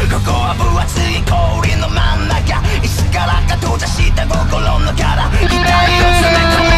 ここは分厚い氷の真ん中、石からか閉ざした心の殻、痛いを詰め込む